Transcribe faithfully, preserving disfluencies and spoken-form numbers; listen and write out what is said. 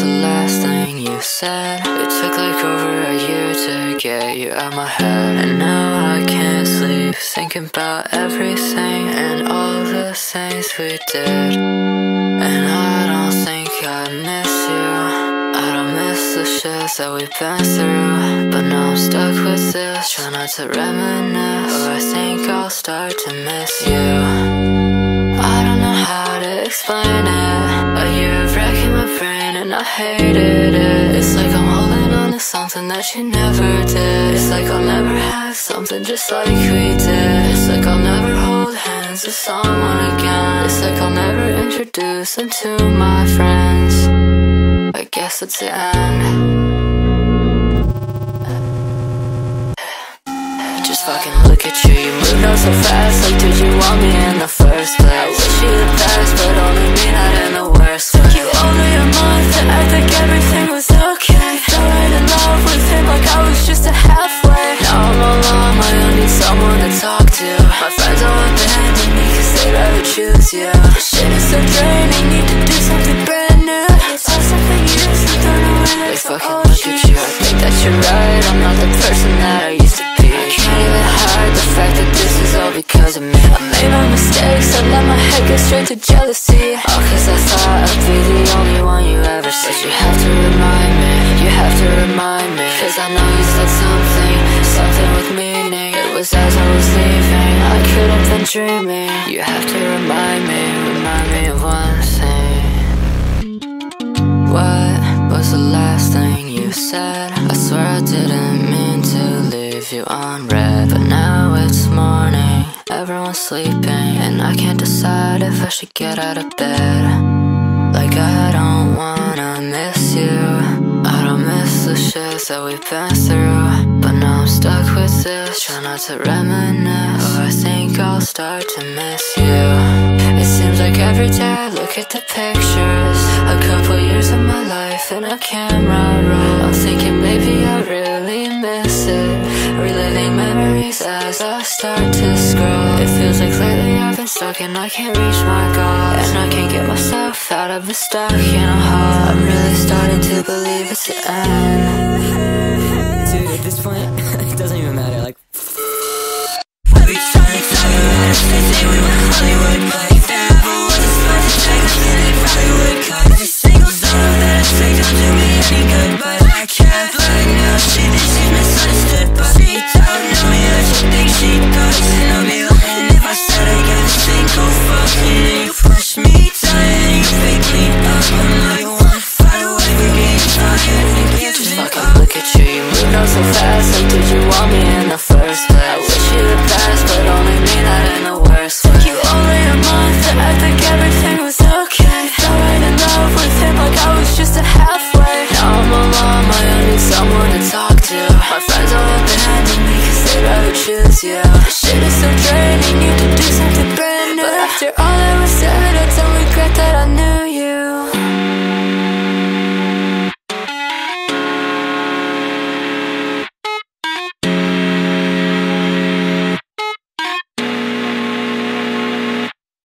the last thing you said? It took like over a year to get you out my head, and now I can't sleep thinking about everything and all the things we did. And I don't think I miss you, I don't miss the shit that we've been through. But now I'm stuck with this, try not to reminisce, or I think I'll start to miss you. I don't know how to explain it, a year of wrecking my brain and I hated it. It's like I'm holding on to something that you never did. It's like I'll never have something just like we did. It's like I'll never hold hands with someone again. It's like I'll never introduce them to my friends. I guess it's the end. Just fucking look at you, you moved on so fast. Like, did you want me in the first place? I wish you the best, but only me, not in the worst way. Took you over a month to act like everything was okay. Fell right in love with him like I was just a halfway. Now I'm all on my own, need someone to talk to. My friends all abandon me cause they'd rather choose you. This shit is so draining, need to do something brand new. It's all something you used to throw away. Like fucking look at you, I think that you're right, I'm not the person that I used to be. I can't even hide the fact that this is all because of me. I made my mistakes, I let my head go straight to jealousy. All cause I thought I'd be the only one you ever see. But you have to remind me, you have to remind me, cause I know you said something, something with meaning. It was as I was leaving, I could have been dreaming. You have to remind me, remind me of one thing. What was the last thing you said? I swear I didn't mean to leave you on red, but now it's morning, everyone's sleeping, and I can't decide if I should get out of bed. Like I don't wanna miss you, I don't miss the shit that we've been through. But now I'm stuck with this, try not to reminisce, or I think I'll start to miss you. It seems like every day I look at the pictures, a couple years of my life in a camera roll. I'm thinking maybe I really miss it, reliving memories as I start to scroll. It feels like lately I've been stuck and I can't reach my goals, and I can't get myself out of the stuck in a hole. I'm really starting to believe it's the end. Dude, at this point, it doesn't even matter, like Every time I talk about us, they say we went Hollywood, but if there ever was a spot to take us, then they probably would cut. Every single song that I say don't do me any good, but I can't like now. She thinks she's misunderstood, but she don't know me like she thinks she does. And I'll be lying if I said I gave a single fuck. And then you push me down and you pick me up. I'm like, one fight away from getting tired and give Just me fucking up. look at you, you moved on so fast. Like, did you want me in the first place? I wish you the best, but only me, not in the worst way. Took you over a month to act like everything was okay. Fell right in love with him like I was just a halfway. Now I'm all on my own, need someone to talk to. My friends all abandon me cause they'd rather choose you. This shit is so draining, need to do something brand new. But after all that was said, I don't regret that I knew